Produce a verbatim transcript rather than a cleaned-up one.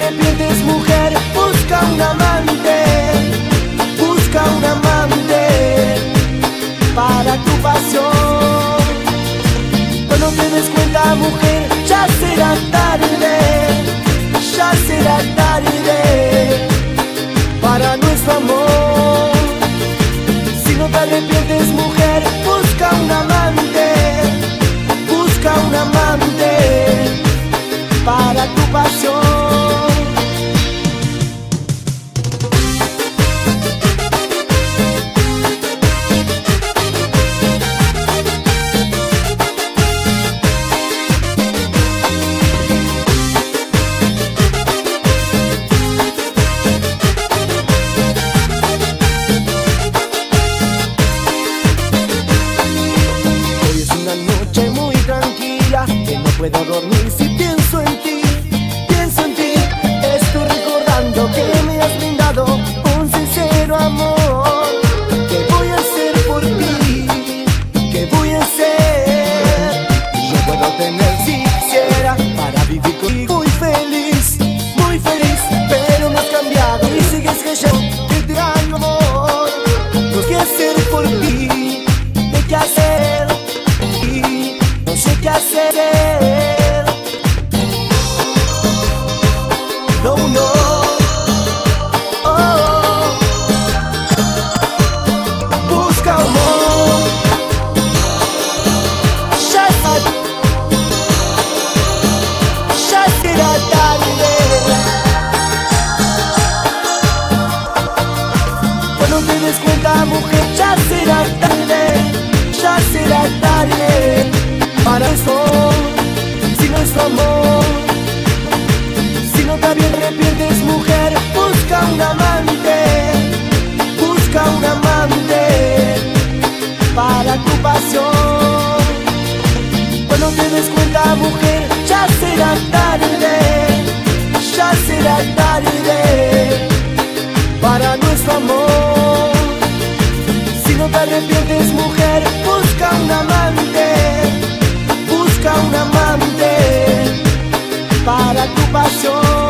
arrepientes, mujer, busca un amante, busca un amante para tu pasión. Cuando te des cuenta, mujer, ya será tarde, ya será tarde para nuestro amor. Si no te arrepientes, mujer, busca un amante, busca un amante para tu pasión. Puedo dormir si pienso en ti, pienso en ti. Estoy recordando que me has brindado un sincero amor. ¿Qué voy a hacer por ti? ¿Qué voy a hacer? Yo puedo tener si quisiera para vivir contigo muy feliz, muy feliz. Pero me has cambiado y sigues creyendo que te daño amor. No sé qué hacer por ti, de qué hacer, y no sé qué hacer. No, no, oh, busca amor, ya, ya será tarde. Cuando te des cuenta, mujer, ya será tarde, ya será tarde para eso, si nuestro amor. No te arrepientes, mujer, busca un amante, busca un amante para tu pasión. Cuando te des cuenta, mujer, ya será tarde, ya será tarde para nuestro amor. Si no te arrepientes, mujer, busca un amante, busca un amante para tu pasión.